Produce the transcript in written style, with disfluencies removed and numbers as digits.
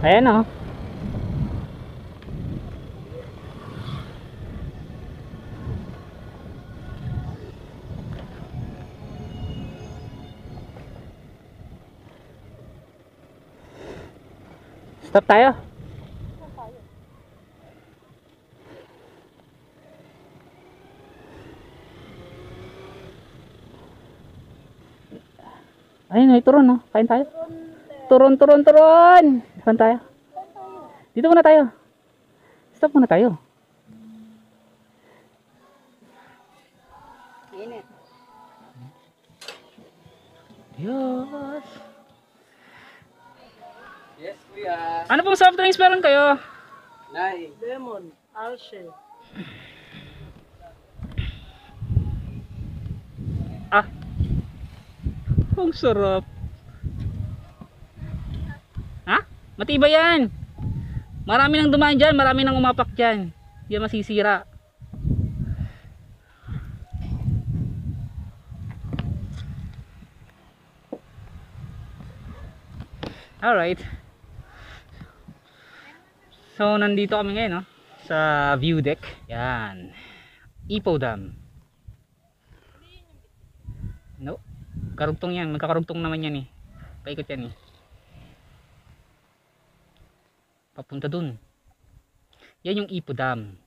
Ayan oh. Stop tayo. Ayun, may turon no. Kain tayo. Turon, turon, turon. Kain tayo. Dito muna tayo. Stop muna tayo. Init. Diyos. Yes, kuya. Ano pong soft drinks meron kayo? Nay. Lemon. Alshe. Ah. Ang sarap. Ha? Matibay yan. Marami nang dumaan dyan. Marami nang umapak dyan. Hindi yan masisira. Alright. So, nandito kami ngayon, no? Sa view deck. Yan. Ipoh Dam. No? Karugtong yan. Magkakarugtong naman yan eh. Paikot yan eh. Papunta dun. Yan yung Ipoh Dam.